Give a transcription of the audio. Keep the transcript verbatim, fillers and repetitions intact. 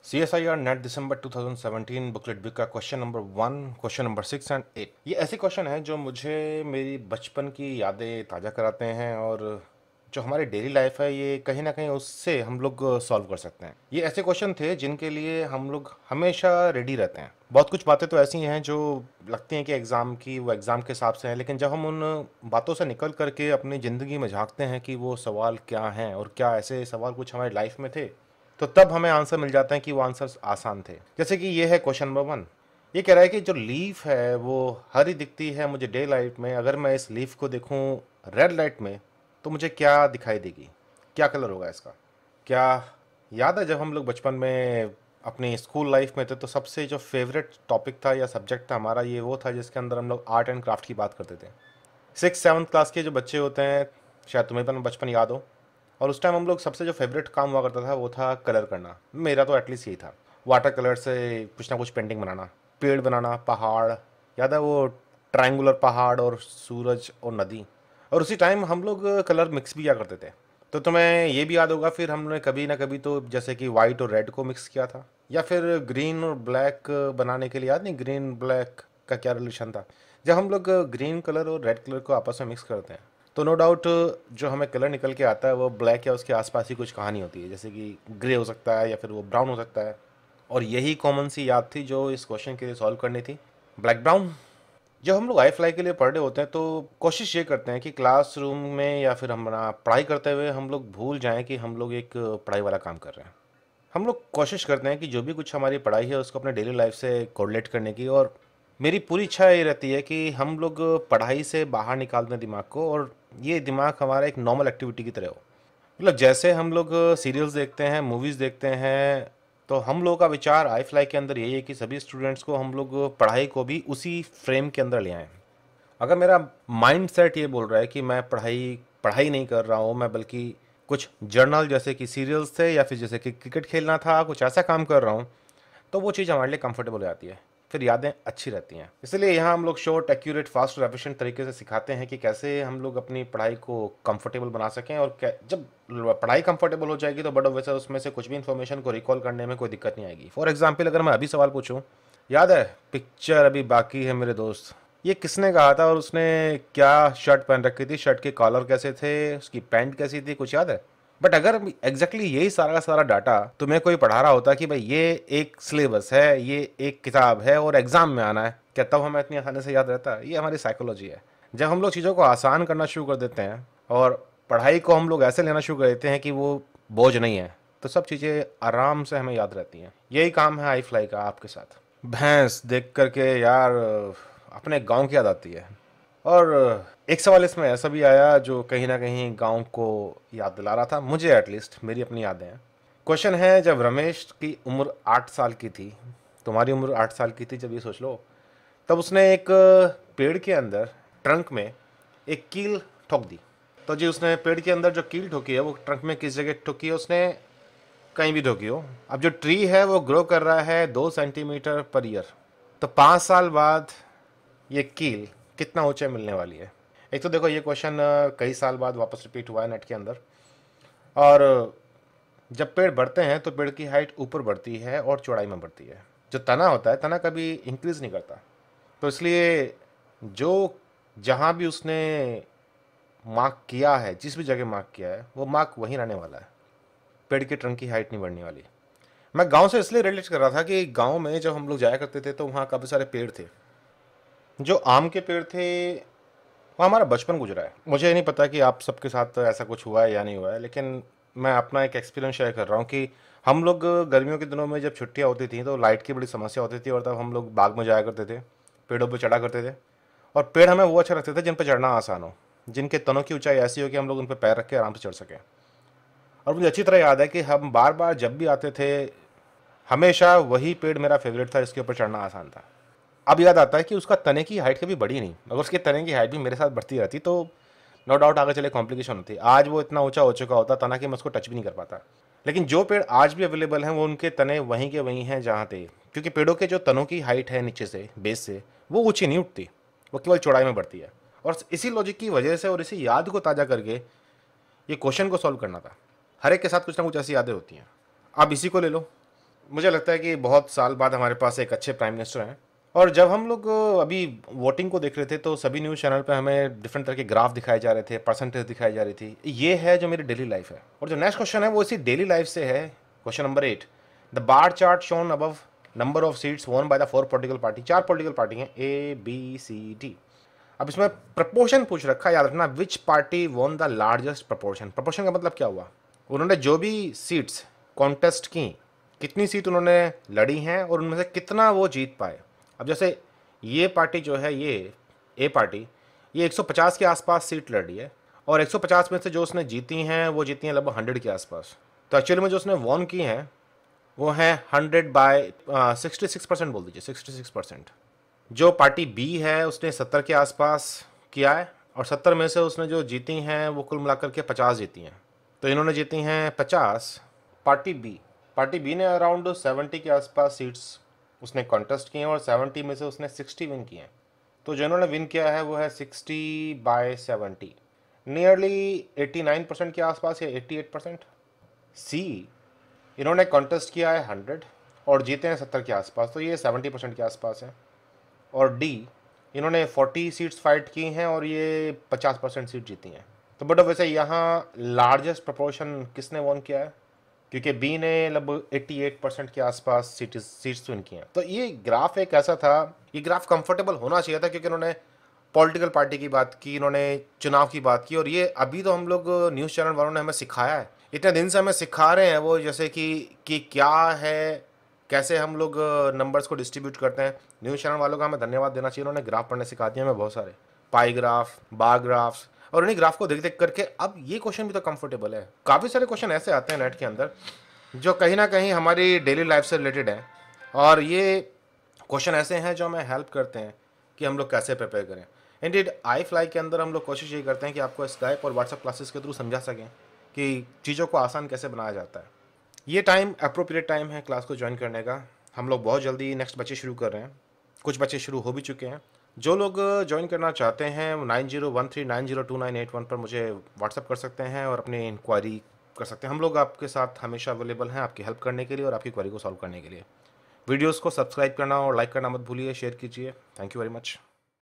C S I R NET December two thousand seventeen booklet बिक का question number one, question number six and eight. ये ऐसे question हैं जो मुझे मेरी बचपन की यादें ताज़ा कराते हैं और जो हमारी डेली लाइफ है ये कहीं ना कहीं उससे हम लोग सॉल्व कर सकते हैं। ये ऐसे क्वेश्चन थे जिनके लिए हम लोग हमेशा रेडी रहते हैं। बहुत कुछ बातें तो ऐसी हैं जो लगती हैं कि एग्ज़ाम की वो एग्ज़ाम के हिसाब से हैं, लेकिन जब हम उन बातों से निकल करके अपनी ज़िंदगी में झांकते हैं कि वो सवाल क्या हैं और क्या ऐसे सवाल कुछ हमारी लाइफ में थे, तो तब हमें आंसर मिल जाते हैं कि वो आंसर्स आसान थे। जैसे कि ये है क्वेश्चन नंबर वन। ये कह रहा है कि जो लीफ है वो हरी दिखती है मुझे डे लाइट में, अगर मैं इस लीफ को देखूं रेड लाइट में तो मुझे क्या दिखाई देगी, क्या कलर होगा इसका। क्या याद है जब हम लोग बचपन में अपनी स्कूल लाइफ में थे तो सबसे जो फेवरेट टॉपिक था या सब्जेक्ट था हमारा ये वो था जिसके अंदर हम लोग आर्ट एंड क्राफ्ट की बात करते थे। सिक्स सेवन्थ क्लास के जो बच्चे होते हैं, शायद तुम्हें भी बचपन याद हो, और उस टाइम हम लोग सबसे जो फेवरेट काम हुआ करता था वो था कलर करना। मेरा तो एटलीस्ट यही था, वाटर कलर से कुछ ना कुछ पेंटिंग बनाना, पेड़ बनाना, पहाड़। याद है वो ट्रायंगुलर पहाड़ और सूरज और नदी। और उसी टाइम हम लोग कलर मिक्स भी किया करते थे। तो तुम्हें ये भी याद होगा फिर हमने कभी ना कभी तो जैसे कि वाइट और रेड को मिक्स किया था, या फिर ग्रीन और ब्लैक बनाने के लिए, याद नहीं ग्रीन ब्लैक का क्या रिलेशन था। जब हम लोग ग्रीन कलर और रेड कलर को आपस में मिक्स करते हैं तो नो डाउट जो हमें कलर निकल के आता है वो ब्लैक या उसके आसपास ही कुछ कहानी होती है, जैसे कि ग्रे हो सकता है या फिर वो ब्राउन हो सकता है। और यही कॉमन सी याद थी जो इस क्वेश्चन के लिए सॉल्व करनी थी, ब्लैक ब्राउन। जब हम लोग आई फ्लाई के लिए पढ़ रहे होते हैं तो कोशिश ये करते हैं कि क्लासरूम में या फिर हमारा पढ़ाई करते हुए हम लोग भूल जाएं कि हम लोग एक पढ़ाई वाला काम कर रहे हैं। हम लोग कोशिश करते हैं कि जो भी कुछ हमारी पढ़ाई है उसको अपने डेली लाइफ से कोरिलेट करने की, और मेरी पूरी इच्छा ये रहती है कि हम लोग पढ़ाई से बाहर निकाल दें दिमाग को और ये दिमाग हमारा एक नॉर्मल एक्टिविटी की तरह हो। मतलब जैसे हम लोग सीरियल्स देखते हैं, मूवीज़ देखते हैं, तो हम लोगों का विचार आई फ्लाई के अंदर यही है कि सभी स्टूडेंट्स को हम लोग पढ़ाई को भी उसी फ्रेम के अंदर ले आएँ। अगर मेरा माइंड सेट ये बोल रहा है कि मैं पढ़ाई पढ़ाई नहीं कर रहा हूँ, मैं बल्कि कुछ जर्नल जैसे कि सीरियल्स थे या फिर जैसे कि क्रिकेट खेलना था, कुछ ऐसा काम कर रहा हूँ, तो वो चीज़ हमारे लिए कंफर्टेबल हो जाती है, फिर यादें अच्छी रहती हैं। इसलिए यहाँ हम लोग शॉर्ट, एक्यूरेट, फास्ट और एफिशिएंट तरीके से सिखाते हैं कि कैसे हम लोग अपनी पढ़ाई को कंफर्टेबल बना सकें, और क्या जब पढ़ाई कंफर्टेबल हो जाएगी तो बड़ा वैसे उसमें से कुछ भी इन्फॉर्मेशन को रिकॉल करने में कोई दिक्कत नहीं आएगी। फॉर एग्जाम्पल अगर मैं अभी सवाल पूछूँ, याद है पिक्चर अभी बाकी है मेरे दोस्त, ये किसने कहा था और उसने क्या शर्ट पहन रखी थी, शर्ट के कॉलर कैसे थे, उसकी पैंट कैसी थी, कुछ याद है? बट अगर एग्जैक्टली exactly यही सारा का सारा डाटा तुम्हें कोई पढ़ा रहा होता कि भाई ये एक सिलेबस है, ये एक किताब है और एग्जाम में आना है, क्या तब हमें इतनी आसानी से याद रहता है? ये हमारी साइकोलॉजी है। जब हम लोग चीज़ों को आसान करना शुरू कर देते हैं और पढ़ाई को हम लोग ऐसे लेना शुरू कर देते हैं कि वो बोझ नहीं है, तो सब चीज़ें आराम से हमें याद रहती हैं। यही काम है आई फ्लाई का आपके साथ। भैंस देख करके यार अपने गांव की याद आती है। और एक सवाल इसमें ऐसा भी आया जो कहीं ना कहीं गांव को याद दिला रहा था, मुझे एटलीस्ट, मेरी अपनी यादें हैं। क्वेश्चन है, जब रमेश की उम्र आठ साल की थी, तुम्हारी उम्र आठ साल की थी जब, ये सोच लो, तब उसने एक पेड़ के अंदर ट्रंक में एक कील ठोक दी। तो जी उसने पेड़ के अंदर जो कील ठोकी है वो ट्रंक में किस जगह ठोकी है? उसने कहीं भी ठोकी हो। अब जो ट्री है वो ग्रो कर रहा है दो सेंटीमीटर पर ईयर, तो पाँच साल बाद ये कील कितना ऊंचाई मिलने वाली है? एक तो देखो ये क्वेश्चन कई साल बाद वापस रिपीट हुआ है नेट के अंदर। और जब पेड़ बढ़ते हैं तो पेड़ की हाइट ऊपर बढ़ती है और चौड़ाई में बढ़ती है। जो तना होता है, तना कभी इंक्रीज नहीं करता। तो इसलिए जो जहाँ भी उसने मार्क किया है, जिस भी जगह मार्क किया है, वो मार्क वहीं रहने वाला है, पेड़ की ट्रंक की हाइट नहीं बढ़ने वाली। मैं गांव से इसलिए रिलेट कर रहा था कि गांव में जब हम लोग जाया करते थे तो वहाँ काफ़ी सारे पेड़ थे। जो आम के पेड़ थे, वहाँ हमारा बचपन गुजरा है। मुझे नहीं पता कि आप सबके साथ ऐसा कुछ हुआ है या नहीं हुआ है, लेकिन मैं अपना एक एक्सपीरियंस शेयर कर रहा हूँ कि हम लोग गर्मियों के दिनों में जब छुट्टियाँ होती थी तो लाइट की बड़ी समस्या होती थी, और तब हम लोग बाग में जाया करते थे, पेड़ों पर चढ़ा करते थे। और पेड़ हमें वो अच्छे लगते थे जिन पर चढ़ना आसान हो, जिनके तनों की ऊंचाई ऐसी हो कि हम लोग उन पर पैर रख के आराम से चढ़ सकें। और मुझे अच्छी तरह याद है कि हम बार बार जब भी आते थे, हमेशा वही पेड़ मेरा फेवरेट था जिसके ऊपर चढ़ना आसान था। अब याद आता है कि उसका तने की हाइट कभी बढ़ी नहीं, अगर उसके तने की हाइट भी मेरे साथ बढ़ती रहती तो नो डाउट आगे चले कॉम्प्लिकेशन होती। आज वो इतना ऊंचा हो चुका होता तना कि मैं उसको टच भी नहीं कर पाता। लेकिन जो पेड़ आज भी अवेलेबल हैं वो उनके तने वहीं के वहीं हैं जहाँ थे, क्योंकि पेड़ों के जो तनों की हाइट है नीचे से, बेस से, वो ऊँची नहीं उठती, वो केवल चौड़ाई में बढ़ती है। और इसी लॉजिक की वजह से और इसी याद को ताज़ा करके ये क्वेश्चन को सॉल्व करना था। हर एक के साथ कुछ ना कुछ ऐसी यादें होती हैं। आप इसी को ले लो, मुझे लगता है कि बहुत साल बाद हमारे पास एक अच्छे प्राइम मिनिस्टर हैं। और जब हम लोग अभी वोटिंग को देख रहे थे तो सभी न्यूज़ चैनल पे हमें डिफरेंट तरह के ग्राफ दिखाए जा रहे थे, परसेंटेज दिखाई जा रही थी। ये है जो मेरी डेली लाइफ है। और जो नेक्स्ट क्वेश्चन है वो इसी डेली लाइफ से है। Question number eight, the bar chart shown above number of seats won by the four political party. चार पॉलिटिकल पार्टी हैं, ए बी सी डी। अब इसमें प्रपोर्शन पूछ रखा है, याद रखना, which party won the largest proportion. Proportion का मतलब क्या हुआ? उन्होंने जो भी सीट्स कॉन्टेस्ट की, कितनी सीट उन्होंने लड़ी हैं और उनमें से कितना वो जीत पाए। अब जैसे ये पार्टी जो है, ये ए पार्टी, ये एक सौ पचास के आसपास सीट लड़ी है और एक सौ पचास में से जो उसने जीती हैं वो जीती हैं लगभग सौ के आसपास। तो एक्चुअली में जो उसने वॉन की हैं वो है hundred by sixty six percent बोल दीजिए, सिक्सटी सिक्स परसेंट। जो पार्टी बी है उसने सत्तर के आसपास किया है और सत्तर में से उसने जो जीती हैं वो कुल मिलाकर के पचास जीती हैं। तो इन्होंने जीती हैं पचास। पार्टी बी पार्टी बी ने अराउंड सेवेंटी के आसपास सीट्स उसने कॉन्टेस्ट किए हैं और सेवेंटी में से उसने सिक्सटी विन किए हैं। तो जो इन्होंने विन किया है वो है sixty by seventy, nearly eighty nine percent के आसपास या एटी एट परसेंट। सी, इन्होंने कॉन्टेस्ट किया है हंड्रेड और जीते हैं सत्तर के आसपास, तो ये सेवेंटी परसेंट के आसपास है। और डी, इन्होंने फोर्टी सीट्स फाइट की हैं और ये पचास परसेंट सीट जीती हैं। तो बट वैसे यहाँ लार्जेस्ट प्रपोर्शन किसने वॉन किया है? क्योंकि बी ने लगभग अट्ठासी परसेंट के आसपास सीट सीट्स विन की हैं। तो ये ग्राफ एक ऐसा था, ये ग्राफ कंफर्टेबल होना चाहिए था क्योंकि इन्होंने पॉलिटिकल पार्टी की बात की, इन्होंने चुनाव की बात की। और ये अभी तो हम लोग न्यूज़ चैनल वालों ने हमें सिखाया है, इतने दिन से हमें सिखा रहे हैं वो, जैसे कि कि क्या है, कैसे हम लोग नंबर्स को डिस्ट्रीब्यूट करते हैं। न्यूज़ चैनल वालों का हमें धन्यवाद देना चाहिए, उन्होंने ग्राफ पढ़ने सिखा दिए हमें बहुत सारे, पाई ग्राफ, बार ग्राफ्स। और उन्हीं ग्राफ को देख देख करके अब ये क्वेश्चन भी तो कंफर्टेबल है। काफ़ी सारे क्वेश्चन ऐसे आते हैं नेट के अंदर जो कहीं ना कहीं हमारी डेली लाइफ से रिलेटेड है और ये क्वेश्चन ऐसे हैं जो हमें हेल्प करते हैं कि हम लोग कैसे प्रिपेयर करें। इंडीड आई फ्लाई के अंदर हम लोग कोशिश ये करते हैं कि आपको स्काइप और व्हाट्सएप क्लासेस के थ्रू समझा सकें कि चीज़ों को आसान कैसे बनाया जाता है। ये टाइम अप्रोप्रिएट टाइम है क्लास को ज्वाइन करने का। हम लोग बहुत जल्दी नेक्स्ट बच्चे शुरू कर रहे हैं, कुछ बच्चे शुरू हो भी चुके हैं। जो लोग ज्वाइन करना चाहते हैं वो nine zero one three nine zero two nine eight one पर मुझे व्हाट्सअप कर सकते हैं और अपनी इंक्वायरी कर सकते हैं। हम लोग आपके साथ हमेशा अवेलेबल हैं आपकी हेल्प करने के लिए और आपकी क्वेरी को सॉल्व करने के लिए। वीडियोस को सब्सक्राइब करना और लाइक करना मत भूलिए, शेयर कीजिए। Thank you very much.